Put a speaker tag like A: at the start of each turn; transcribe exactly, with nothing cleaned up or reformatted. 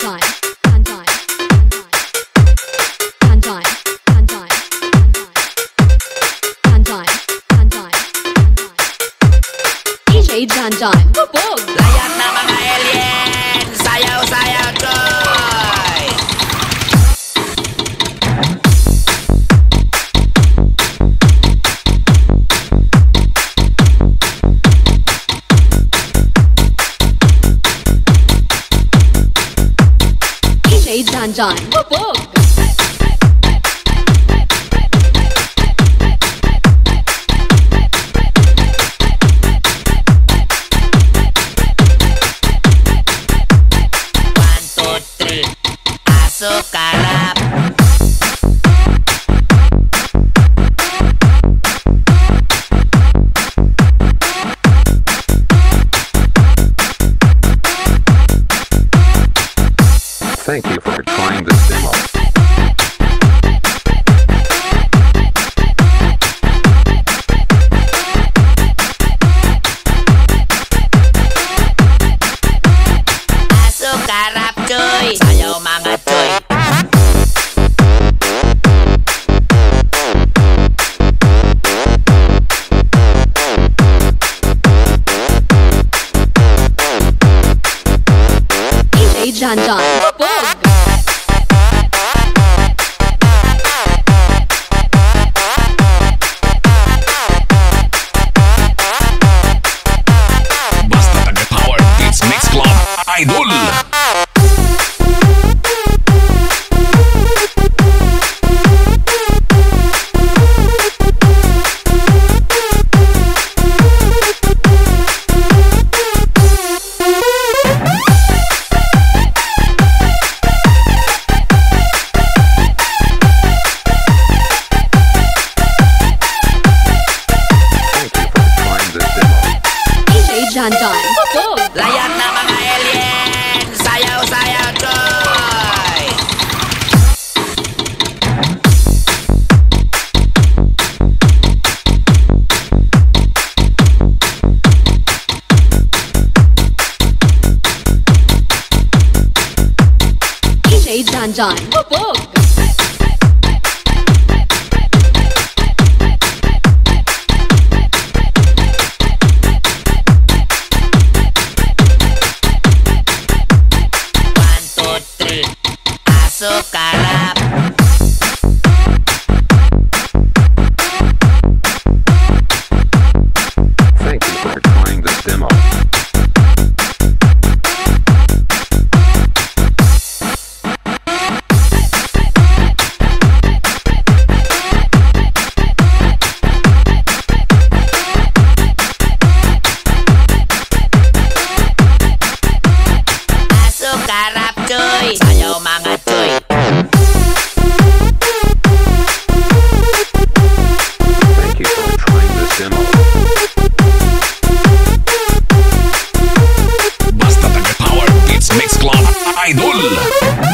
A: Sunshine, sunshine, sunshine, sunshine, sunshine, sunshine, D J Janjan, bubog.
B: Layak na mga alien, sayaw-sayaw coy.
A: D J Janjan, bubog.
B: Pasok karap.
C: Thank you for trying this demo.
B: Pasok karap coy. Sayaw mga coy.
A: D J Janjan, bubog.
D: Basta taga-power Kids Mix Club Idol.
A: Janjan, bubog.
B: Layak na mga alien, sayaw-sayaw coy.
A: D J Janjan, bubog.
B: Pasok karap.
C: Thank you for trying this demo.
B: Pasok karap coy. Sayaw mga coy.
C: Thank you for trying this demo.
D: Basta taga-power Kids Mix Club Idol.